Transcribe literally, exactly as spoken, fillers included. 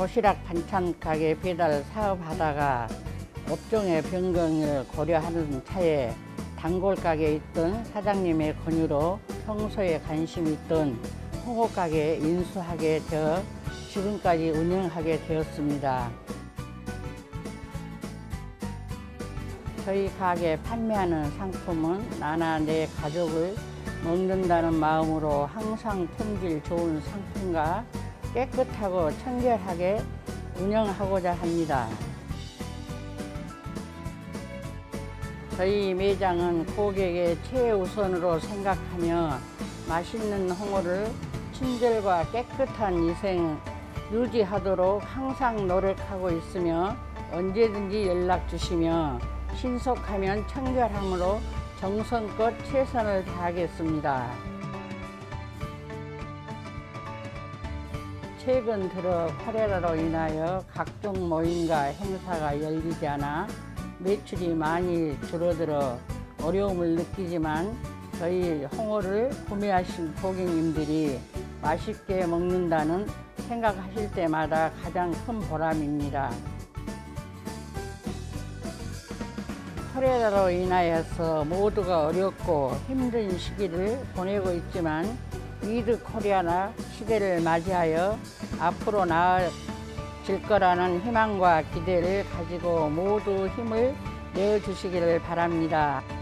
도시락 반찬 가게 배달 사업하다가 업종의 변경을 고려하는 차에 단골 가게에 있던 사장님의 권유로 평소에 관심이 있던 홍어 가게에 인수하게 되어 지금까지 운영하게 되었습니다. 저희 가게 판매하는 상품은 나나 내 가족을 먹는다는 마음으로 항상 품질 좋은 상품과 깨끗하고 청결하게 운영하고자 합니다. 저희 매장은 고객의 최우선으로 생각하며 맛있는 홍어를 친절과 깨끗한 위생 유지하도록 항상 노력하고 있으며 언제든지 연락 주시며 신속하면 청결함으로 정성껏 최선을 다하겠습니다. 최근 들어 코로나로 인하여 각종 모임과 행사가 열리지 않아 매출이 많이 줄어들어 어려움을 느끼지만 저희 홍어를 구매하신 고객님들이 맛있게 먹는다는 생각하실 때마다 가장 큰 보람입니다. 코로나로 인하여서 모두가 어렵고 힘든 시기를 보내고 있지만 위드 코리아나 시대를 맞이하여 앞으로 나아질 거라는 희망과 기대를 가지고 모두 힘을 내어주시기를 바랍니다.